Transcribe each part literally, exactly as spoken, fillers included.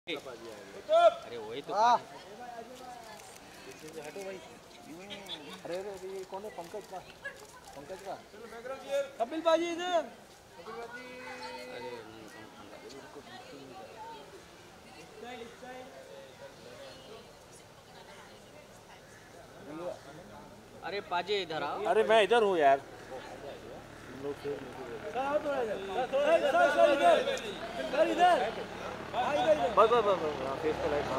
अरे वही तो हटो भाई। अरे अरे ये कौन है? पंकज का पंकज का कपिल बाजी इधर। अरे पाजी इधर आओ। अरे मैं इधर हूँ यार। बस बस बस फेस पे लाइट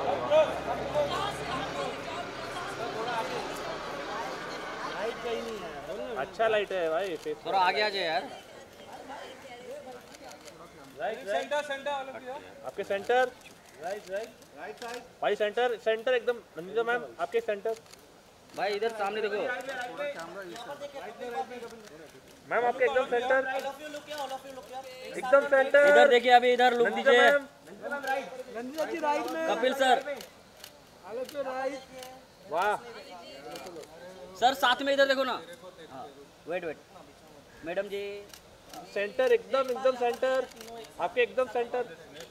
अच्छा लाइट है भाई। फेस थोड़ा आगे आ जाए यार। राइट सेंटर सेंटर आपके centre. Right right right side भाई। सेंटर सेंटर एकदम। नंदिता मैम आपके सेंटर। भाई इधर सामने देखो। मैम आपके एकदम सेंटर। एकदम सेंटर। इधर देखिए अभी इधर लुक दीजिए। नंदिता जी राइट में। कपिल सर आगे पे राइट। वाह सर साथ में इधर देखो ना। हाँ wait wait madam ji centre एकदम एकदम सेंटर। आपके एकदम centre.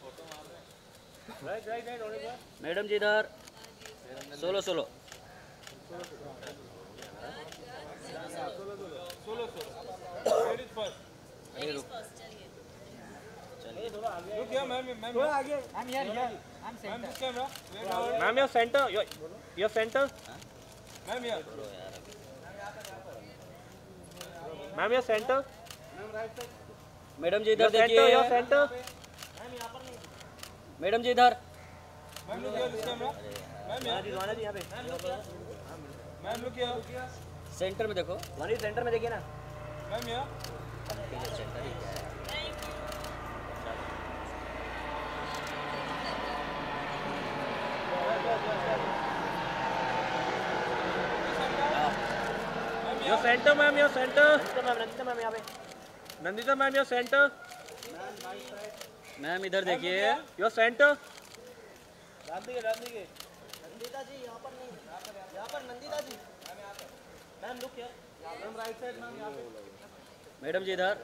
Right right right madam ji इधर solo solo solo solo ladies first. अरे रुक चलिए थोड़ा आगे। रुक या मैम मैम थोड़ा आगे। मैम यार यार ma'am centre camera. Ma'am your centre your centre. Ma'am यार ma'am your centre. Madam ji इधर देखिए। Your centre. मैडम जी इधर। Ma'am look here this camera. Ma'am यार दीवाना जी यहाँ पे। Ma'am look here. सेंटर में देखो। वानी सेंटर में देखिए ना। मैम यार सेंटर ही है। Your centre ma'am your centre. Nandita ma'am यहाँ पे। Nandita ma'am your centre. Ma'am इधर देखिए। Your centre. डाल दीजिए डाल दीजिए। नंदिता जी यहाँ पर नहीं, यहाँ पर Nandita ji. Ma'am look here. Ma'am right side ma'am यहाँ पे। मैडम जी इधर।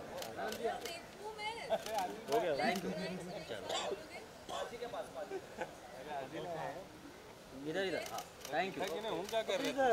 हो गया। इधर इधर हाँ थैंक यू। लेकिन हम क्या कर रहे हैं?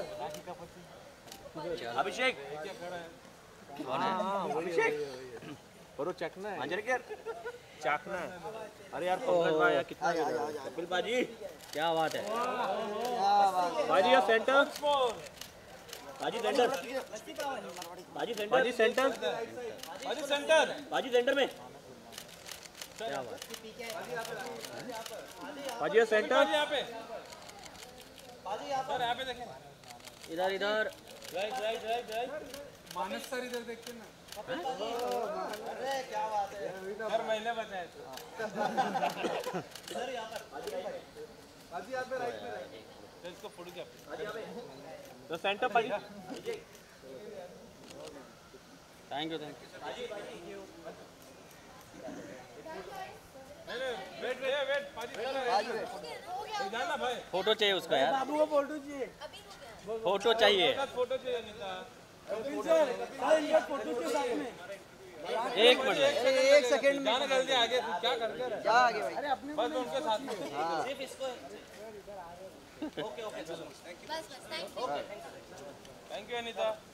अभिषेक। कौन है? अभिषेक और चखना है। चखना है। अरे यार पंकज भाई यार कितना कपिल बाजी क्या बात है। बाजी यार सेंटर। बाजी सेंटर। बाजी सेंटर। बाजी सेंटर। बाजी सेंटर। बाजी सेंटर में। क्या बात। बाजी यार सेंटर। यहाँ पे सर यहाँ पे देखें। इधर इधर right right right right. Manas sir इधर देखते ना। अरे क्या बात है। हर महीने बताए तो। इधर यहाँ पर। बाजी यहाँ पे राइट में। तो इसको फोड़ के तो सेंटर बाजी। Thank you thank you. Wait wait wait बाजी इधर ना भाई। फोटो चाहिए उसका यार। बाबू को फोटो चाहिए। फोटो चाहिए। फोटो चाहिए Anita. Kapil sir sir photo के साथ में। एक मिनट एक सेकंड में। जाना जल्दी आगे क्या कर रहे क्या आगे भाई? अरे अपने बस उनके साथ में। सिर्फ इसको। ओके ओके चलो। बस बस thank you. Thank you Anita.